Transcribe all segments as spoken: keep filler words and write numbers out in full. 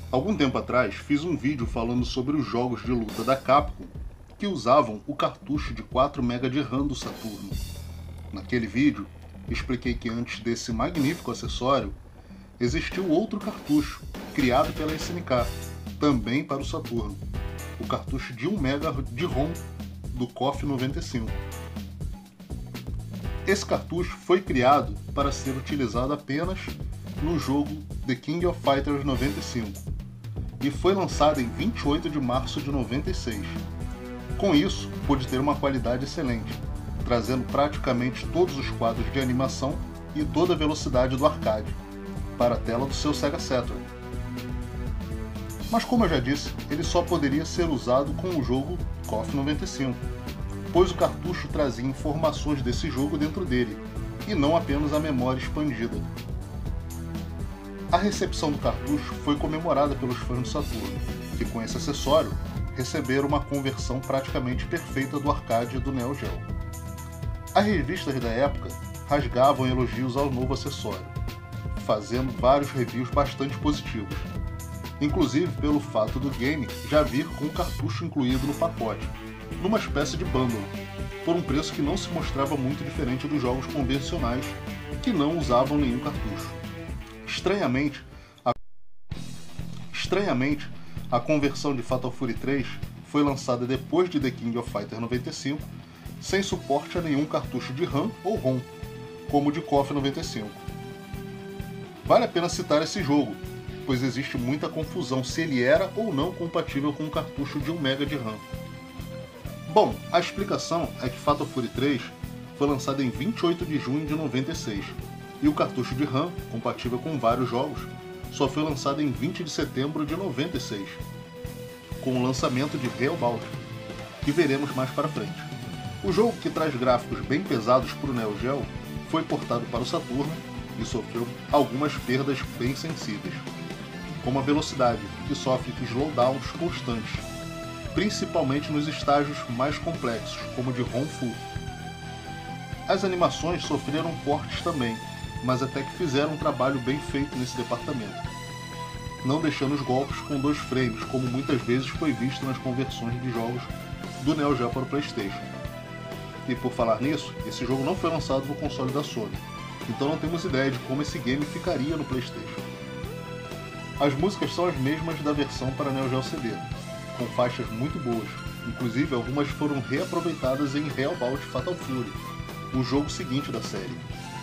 Algum tempo atrás fiz um vídeo falando sobre os jogos de luta da Capcom que usavam o cartucho de quatro megabytes de RAM do Saturno. Naquele vídeo, expliquei que antes desse magnífico acessório, existiu outro cartucho, criado pela S N K, também para o Saturno, o cartucho de um megabyte de ROM do K O F noventa e cinco. Esse cartucho foi criado para ser utilizado apenas no jogo The King of Fighters noventa e cinco e foi lançado em vinte e oito de março de noventa e seis. Com isso, pôde ter uma qualidade excelente, trazendo praticamente todos os quadros de animação e toda a velocidade do arcade para a tela do seu Sega Saturn. Mas como eu já disse, ele só poderia ser usado com o jogo K O F noventa e cinco, pois o cartucho trazia informações desse jogo dentro dele, e não apenas a memória expandida. A recepção do cartucho foi comemorada pelos fãs do Saturno, que com esse acessório receberam uma conversão praticamente perfeita do arcade do Neo Geo. As revistas da época rasgavam elogios ao novo acessório, fazendo vários reviews bastante positivos, inclusive pelo fato do game já vir com o cartucho incluído no pacote, numa espécie de bundle, por um preço que não se mostrava muito diferente dos jogos convencionais que não usavam nenhum cartucho. Estranhamente, a... Estranhamente, a conversão de Fatal Fury três foi lançada depois de The King of Fighters noventa e cinco, sem suporte a nenhum cartucho de RAM ou ROM, como o de K O F noventa e cinco. Vale a pena citar esse jogo, pois existe muita confusão se ele era ou não compatível com um cartucho de um megabyte de RAM. Bom, a explicação é que Fatal Fury três foi lançado em vinte e oito de junho de noventa e seis, e o cartucho de RAM, compatível com vários jogos, só foi lançado em vinte de setembro de noventa e seis, com o lançamento de Hellbound, que veremos mais para frente. O jogo, que traz gráficos bem pesados para o Neo Geo, foi portado para o Saturno e sofreu algumas perdas bem sensíveis, como a velocidade, que sofre slowdowns constantes, principalmente nos estágios mais complexos, como o de ROM Full. As animações sofreram cortes também, mas até que fizeram um trabalho bem feito nesse departamento, não deixando os golpes com dois frames, como muitas vezes foi visto nas conversões de jogos do Neo Geo para o PlayStation. E por falar nisso, esse jogo não foi lançado no console da Sony, então não temos ideia de como esse game ficaria no PlayStation. As músicas são as mesmas da versão para Neo Geo C D, com faixas muito boas, inclusive algumas foram reaproveitadas em Hellbound Fatal Fury, o jogo seguinte da série.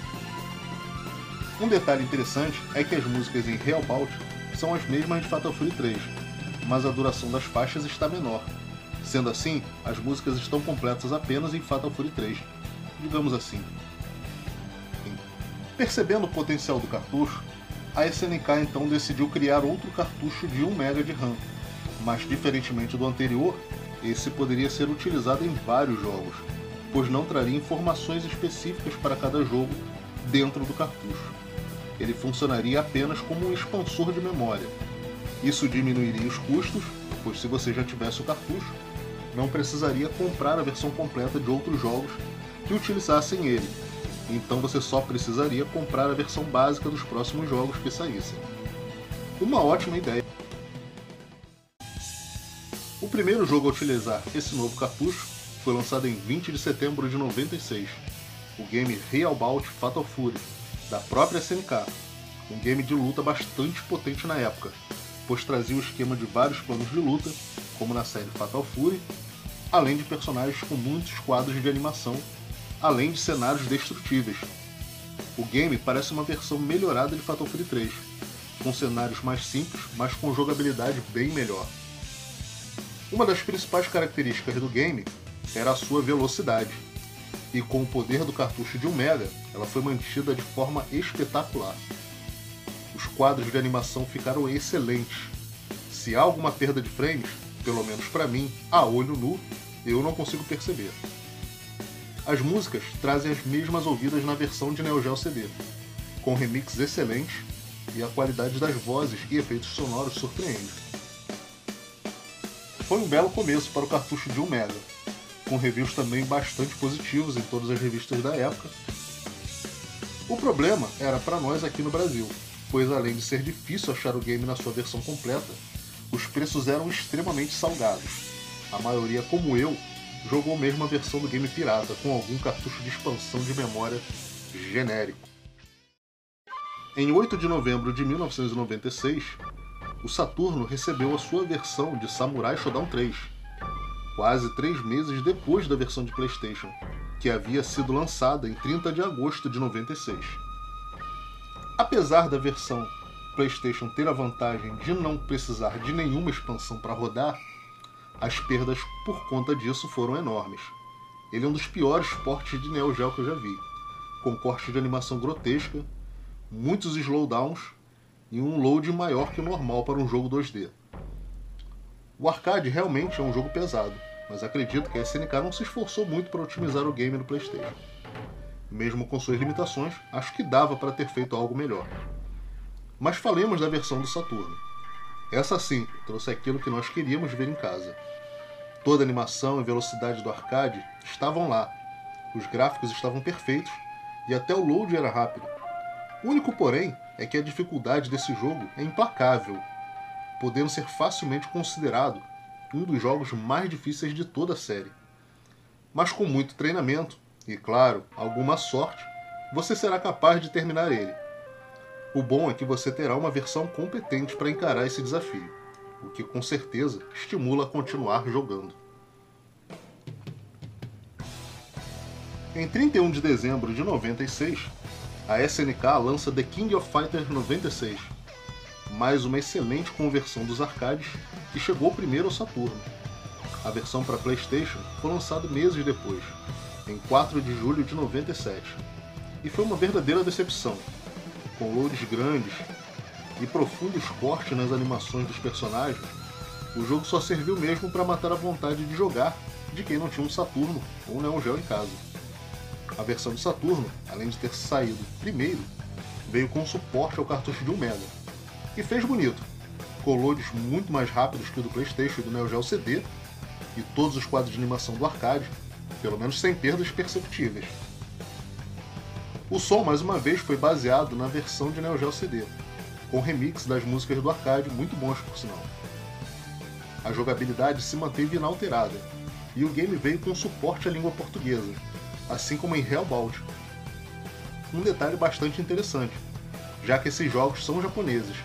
Um detalhe interessante é que as músicas em Hellbound são as mesmas de Fatal Fury três, mas a duração das faixas está menor. Sendo assim, as músicas estão completas apenas em Fatal Fury três, digamos assim. Percebendo o potencial do cartucho, a S N K então decidiu criar outro cartucho de um megabyte de RAM, mas diferentemente do anterior, esse poderia ser utilizado em vários jogos, pois não traria informações específicas para cada jogo dentro do cartucho. Ele funcionaria apenas como um expansor de memória. Isso diminuiria os custos, pois se você já tivesse o cartucho, não precisaria comprar a versão completa de outros jogos que utilizassem ele, então você só precisaria comprar a versão básica dos próximos jogos que saíssem. Uma ótima ideia! O primeiro jogo a utilizar esse novo cartucho foi lançado em vinte de setembro de noventa e seis, o game Hellbound Fatal Fury, da própria S N K, um game de luta bastante potente na época, pois trazia o esquema de vários planos de luta, como na série Fatal Fury, além de personagens com muitos quadros de animação, além de cenários destrutíveis. O game parece uma versão melhorada de Fatal Fury três, com cenários mais simples, mas com jogabilidade bem melhor. Uma das principais características do game era a sua velocidade, e com o poder do cartucho de um mega, ela foi mantida de forma espetacular. Os quadros de animação ficaram excelentes. Se há alguma perda de frames, pelo menos para mim, a olho nu, eu não consigo perceber. As músicas trazem as mesmas ouvidas na versão de Neo Geo C D, com remixes excelentes, e a qualidade das vozes e efeitos sonoros surpreende. Foi um belo começo para o cartucho de um mega, com reviews também bastante positivos em todas as revistas da época. O problema era para nós aqui no Brasil, pois além de ser difícil achar o game na sua versão completa, os preços eram extremamente salgados. A maioria, como eu, jogou mesmo a versão do game pirata, com algum cartucho de expansão de memória genérico. Em oito de novembro de mil novecentos e noventa e seis, o Saturno recebeu a sua versão de Samurai Shodown três, quase três meses depois da versão de PlayStation, que havia sido lançada em trinta de agosto de noventa e seis. Apesar da versão PlayStation ter a vantagem de não precisar de nenhuma expansão para rodar, as perdas por conta disso foram enormes. Ele é um dos piores portes de Neo Geo que eu já vi, com corte de animação grotesca, muitos slowdowns e um load maior que o normal para um jogo dois D. O arcade realmente é um jogo pesado, mas acredito que a S N K não se esforçou muito para otimizar o game no PlayStation. Mesmo com suas limitações, acho que dava para ter feito algo melhor. Mas falemos da versão do Saturno. Essa sim trouxe aquilo que nós queríamos ver em casa. Toda a animação e velocidade do arcade estavam lá, os gráficos estavam perfeitos e até o load era rápido. O único porém é que a dificuldade desse jogo é implacável, podendo ser facilmente considerado um dos jogos mais difíceis de toda a série. Mas com muito treinamento e, claro, alguma sorte, você será capaz de terminar ele. O bom é que você terá uma versão competente para encarar esse desafio, o que com certeza estimula a continuar jogando. Em trinta e um de dezembro de noventa e seis, a S N K lança The King of Fighters noventa e seis, mais uma excelente conversão dos arcades que chegou primeiro ao Saturno. A versão para PlayStation foi lançada meses depois, em quatro de julho de noventa e sete, e foi uma verdadeira decepção. Com loads grandes e profundos cortes nas animações dos personagens, o jogo só serviu mesmo para matar a vontade de jogar de quem não tinha um Saturno ou um Neo Geo em casa. A versão do Saturno, além de ter saído primeiro, veio com suporte ao cartucho de um mega, e fez bonito, com loads muito mais rápidos que o do PlayStation e do Neo Geo C D, e todos os quadros de animação do arcade, pelo menos sem perdas perceptíveis. O som, mais uma vez, foi baseado na versão de Neo Geo C D, com remix das músicas do arcade, muito bons por sinal. A jogabilidade se manteve inalterada, e o game veio com suporte à língua portuguesa, assim como em Hellbound. Um detalhe bastante interessante, já que esses jogos são japoneses.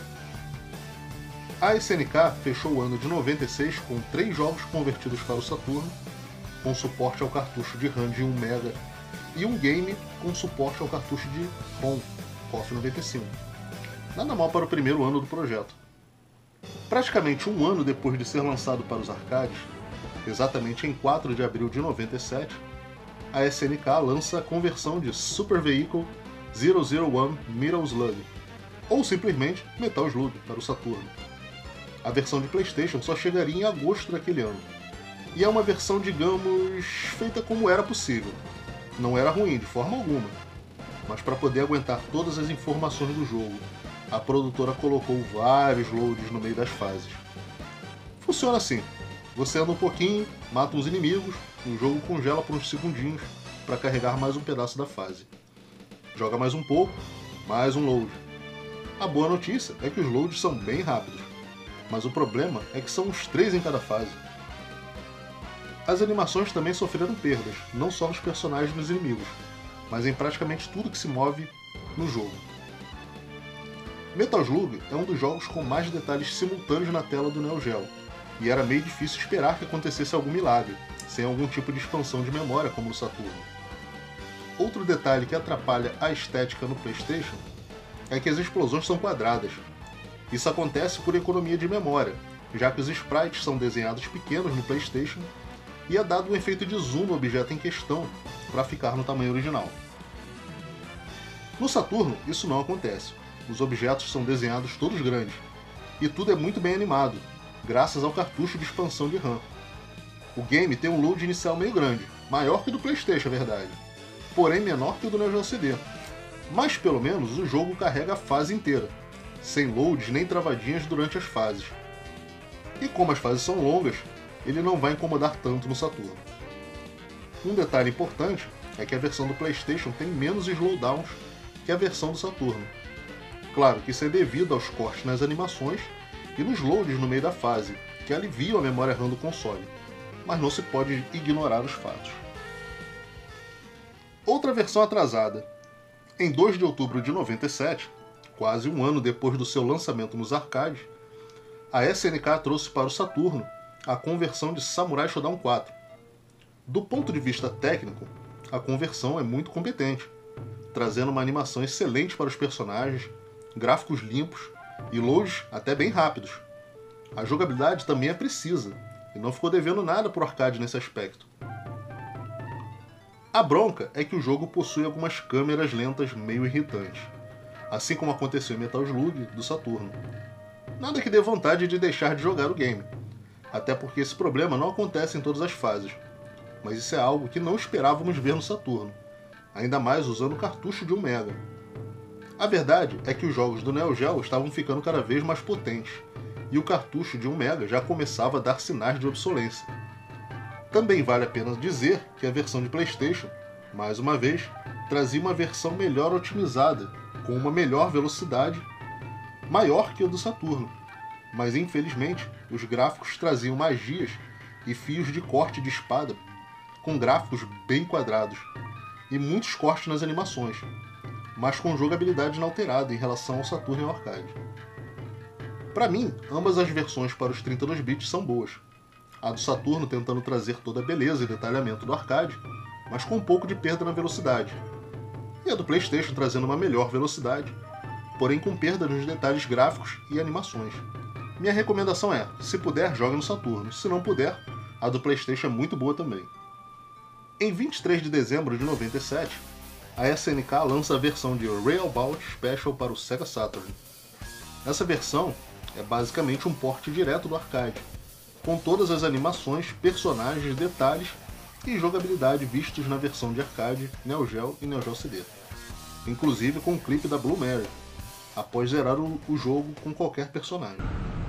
A S N K fechou o ano de noventa e seis com três jogos convertidos para o Saturno, com suporte ao cartucho de RAM de um mega, e um game com suporte ao cartucho de ROM, C O F noventa e cinco. Nada mal para o primeiro ano do projeto. Praticamente um ano depois de ser lançado para os arcades, exatamente em quatro de abril de noventa e sete, a S N K lança a conversão de Super Vehicle zero zero um Metal Slug, ou simplesmente Metal Slug, para o Saturno. A versão de PlayStation só chegaria em agosto daquele ano, e é uma versão, digamos, feita como era possível. Não era ruim de forma alguma, mas para poder aguentar todas as informações do jogo, a produtora colocou vários loads no meio das fases. Funciona assim: você anda um pouquinho, mata uns inimigos, o jogo congela por uns segundinhos para carregar mais um pedaço da fase. Joga mais um pouco, mais um load. A boa notícia é que os loads são bem rápidos, mas o problema é que são uns três em cada fase. As animações também sofreram perdas, não só nos personagens e nos inimigos, mas em praticamente tudo que se move no jogo. Metal Slug é um dos jogos com mais detalhes simultâneos na tela do Neo Geo, e era meio difícil esperar que acontecesse algum milagre, sem algum tipo de expansão de memória como no Saturno. Outro detalhe que atrapalha a estética no PlayStation é que as explosões são quadradas. Isso acontece por economia de memória, já que os sprites são desenhados pequenos no PlayStation e é dado um efeito de zoom no objeto em questão para ficar no tamanho original. No Saturno, isso não acontece. Os objetos são desenhados todos grandes, e tudo é muito bem animado, graças ao cartucho de expansão de RAM. O game tem um load inicial meio grande, maior que o do PlayStation, é verdade, porém menor que o do Neo Geo C D. Mas pelo menos o jogo carrega a fase inteira, sem loads nem travadinhas durante as fases. E como as fases são longas, ele não vai incomodar tanto no Saturno. Um detalhe importante é que a versão do PlayStation tem menos slowdowns que a versão do Saturno. Claro que isso é devido aos cortes nas animações e nos loads no meio da fase, que aliviam a memória RAM do console, mas não se pode ignorar os fatos. Outra versão atrasada. Em dois de outubro de noventa e sete, quase um ano depois do seu lançamento nos arcades, a S N K trouxe para o Saturno a conversão de Samurai Shodown quatro. Do ponto de vista técnico, a conversão é muito competente, trazendo uma animação excelente para os personagens, gráficos limpos e loads até bem rápidos. A jogabilidade também é precisa, e não ficou devendo nada para o arcade nesse aspecto. A bronca é que o jogo possui algumas câmeras lentas meio irritantes, assim como aconteceu em Metal Slug do Saturno. Nada que dê vontade de deixar de jogar o game, até porque esse problema não acontece em todas as fases, mas isso é algo que não esperávamos ver no Saturno, ainda mais usando o cartucho de um mega. A verdade é que os jogos do Neo Geo estavam ficando cada vez mais potentes, e o cartucho de um mega já começava a dar sinais de obsolência. Também vale a pena dizer que a versão de PlayStation, mais uma vez, trazia uma versão melhor otimizada, com uma melhor velocidade, maior que a do Saturno, mas infelizmente os gráficos traziam magias e fios de corte de espada com gráficos bem quadrados, e muitos cortes nas animações, mas com jogabilidade inalterada em relação ao Saturno e ao arcade. Para mim, ambas as versões para os trinta e dois bits são boas. A do Saturno tentando trazer toda a beleza e detalhamento do arcade, mas com um pouco de perda na velocidade. E a do PlayStation trazendo uma melhor velocidade, porém com perda nos detalhes gráficos e animações. Minha recomendação é, se puder, jogue no Saturno, se não puder, a do PlayStation é muito boa também. Em vinte e três de dezembro de noventa e sete, a S N K lança a versão de Railbout Special para o Sega Saturn. Essa versão é basicamente um port direto do arcade, com todas as animações, personagens, detalhes e jogabilidade vistos na versão de arcade, Neo Geo e Neo Geo C D. Inclusive com um clipe da Blue Mary, após zerar o, o jogo com qualquer personagem.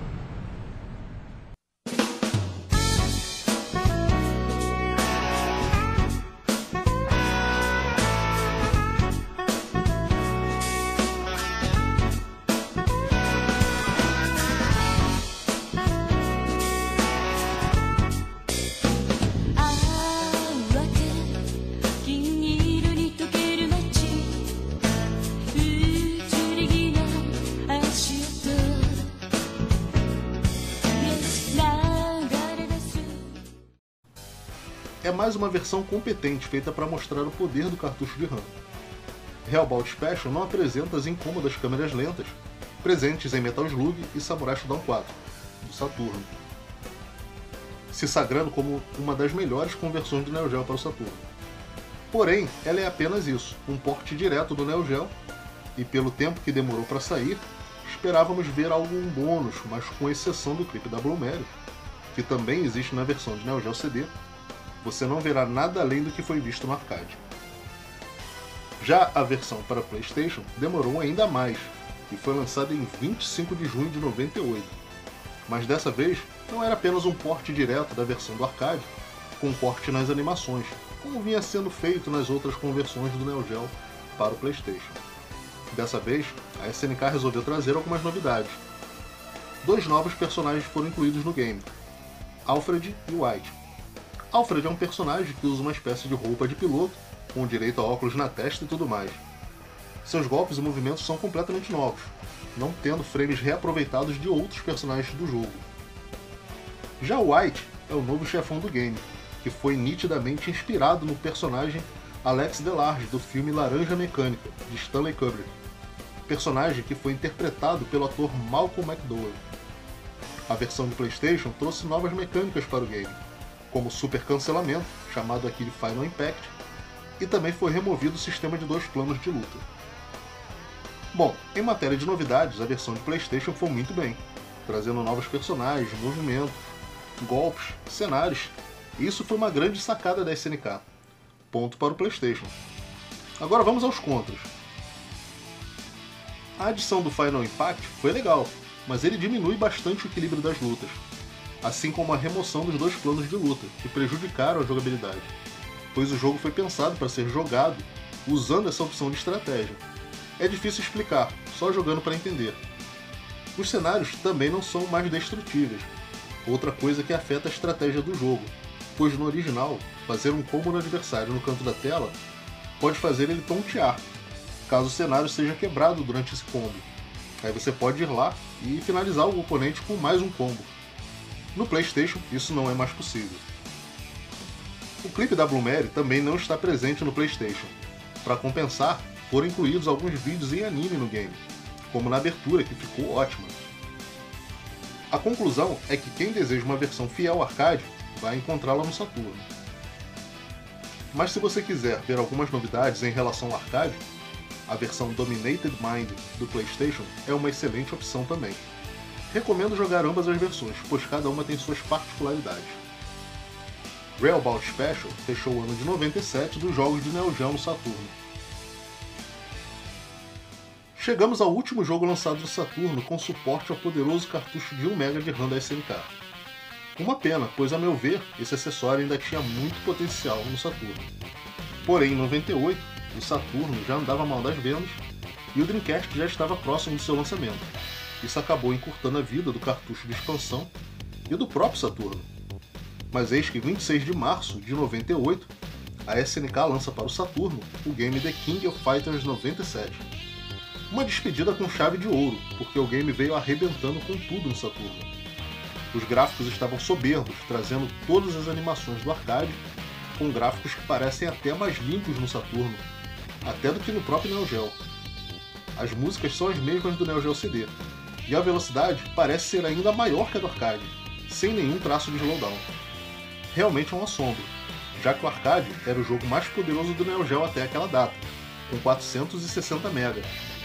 É mais uma versão competente feita para mostrar o poder do cartucho de RAM. Railbout Special não apresenta as incômodas câmeras lentas presentes em Metal Slug e Samurai Shodown quatro, do Saturno, se sagrando como uma das melhores conversões do Neo Geo para o Saturno. Porém, ela é apenas isso, um port direto do Neo Geo, e pelo tempo que demorou para sair, esperávamos ver algum bônus, mas com exceção do clipe da Blue Mary, que também existe na versão de Neo Geo C D, você não verá nada além do que foi visto no arcade. Já a versão para PlayStation demorou ainda mais, e foi lançada em vinte e cinco de junho de noventa e oito. Mas dessa vez, não era apenas um port direto da versão do arcade, com corte nas animações, como vinha sendo feito nas outras conversões do Neo Geo para o PlayStation. Dessa vez, a S N K resolveu trazer algumas novidades. Dois novos personagens foram incluídos no game, Alfred e White. Alfred é um personagem que usa uma espécie de roupa de piloto, com direito a óculos na testa e tudo mais. Seus golpes e movimentos são completamente novos, não tendo frames reaproveitados de outros personagens do jogo. Já o White é o novo chefão do game, que foi nitidamente inspirado no personagem Alex Delarge do filme Laranja Mecânica, de Stanley Kubrick, personagem que foi interpretado pelo ator Malcolm McDowell. A versão de PlayStation trouxe novas mecânicas para o game, como super cancelamento, chamado aqui de Final Impact, e também foi removido o sistema de dois planos de luta. Bom, em matéria de novidades, a versão de PlayStation foi muito bem, trazendo novos personagens, movimentos, golpes, cenários, e isso foi uma grande sacada da S N K. Ponto para o PlayStation. Agora vamos aos contras. A adição do Final Impact foi legal, mas ele diminui bastante o equilíbrio das lutas, assim como a remoção dos dois planos de luta, que prejudicaram a jogabilidade, pois o jogo foi pensado para ser jogado usando essa opção de estratégia. É difícil explicar, só jogando para entender. Os cenários também não são mais destrutíveis, outra coisa que afeta a estratégia do jogo, pois no original, fazer um combo no adversário no canto da tela pode fazer ele tontear, caso o cenário seja quebrado durante esse combo. Aí você pode ir lá e finalizar o oponente com mais um combo. No PlayStation, isso não é mais possível. O clipe da Bloomery também não está presente no PlayStation. Para compensar, foram incluídos alguns vídeos em anime no game, como na abertura, que ficou ótima. A conclusão é que quem deseja uma versão fiel ao arcade vai encontrá-la no Saturno. Mas se você quiser ver algumas novidades em relação ao arcade, a versão Dominated Mind do PlayStation é uma excelente opção também. Recomendo jogar ambas as versões, pois cada uma tem suas particularidades. Railbound Special fechou o ano de noventa e sete dos jogos de Neo Geo no Saturno. Chegamos ao último jogo lançado no Saturno com suporte ao poderoso cartucho de um mega de RAM da S N K. Uma pena, pois a meu ver, esse acessório ainda tinha muito potencial no Saturno. Porém, em noventa e oito, o Saturno já andava mal das vendas e o Dreamcast já estava próximo do seu lançamento. Isso acabou encurtando a vida do cartucho de expansão e do próprio Saturno. Mas eis que vinte e seis de março de noventa e oito, a S N K lança para o Saturno o game The King of Fighters noventa e sete. Uma despedida com chave de ouro, porque o game veio arrebentando com tudo no Saturno. Os gráficos estavam soberbos, trazendo todas as animações do arcade, com gráficos que parecem até mais limpos no Saturno, até do que no próprio Neo Geo. As músicas são as mesmas do Neo Geo C D, e a velocidade parece ser ainda maior que a do arcade, sem nenhum traço de slowdown. Realmente é um assombro, já que o arcade era o jogo mais poderoso do Neo Geo até aquela data, com quatrocentos e sessenta megas.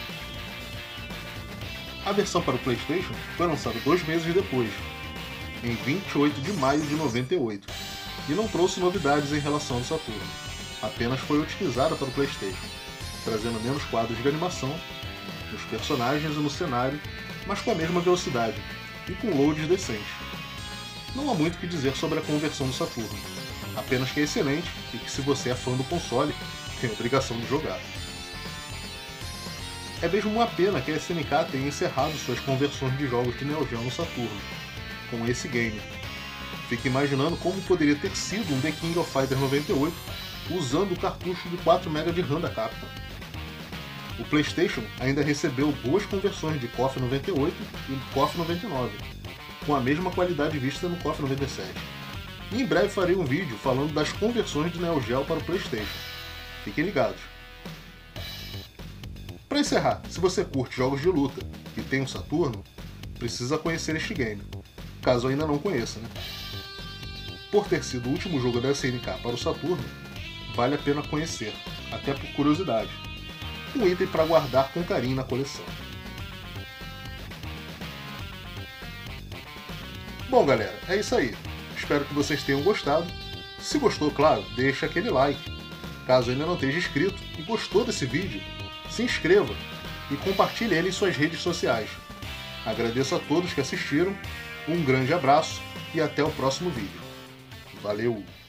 A versão para o PlayStation foi lançada dois meses depois, em vinte e oito de maio de noventa e oito, e não trouxe novidades em relação ao Saturno, apenas foi otimizada para o PlayStation, trazendo menos quadros de animação, nos personagens e no cenário, mas com a mesma velocidade, e com loads decentes. Não há muito o que dizer sobre a conversão do Saturno, apenas que é excelente e que se você é fã do console, tem a obrigação de jogar. É mesmo uma pena que a S N K tenha encerrado suas conversões de jogos de Neo Geo no Saturno, com esse game. Fico imaginando como poderia ter sido um The King of Fighters noventa e oito usando o cartucho de quatro mega de RAM da Capcom. O PlayStation ainda recebeu duas conversões de KOF noventa e oito e KOF noventa e nove, com a mesma qualidade vista no KOF noventa e sete. E em breve farei um vídeo falando das conversões de Neo Geo para o PlayStation. Fiquem ligados. Para encerrar, se você curte jogos de luta e tem um Saturno, precisa conhecer este game, caso ainda não conheça, né? Por ter sido o último jogo da S N K para o Saturno, vale a pena conhecer, até por curiosidade. Um item para guardar com carinho na coleção. Bom galera, é isso aí. Espero que vocês tenham gostado. Se gostou, claro, deixa aquele like. Caso ainda não esteja inscrito e gostou desse vídeo, se inscreva e compartilhe ele em suas redes sociais. Agradeço a todos que assistiram, um grande abraço e até o próximo vídeo. Valeu!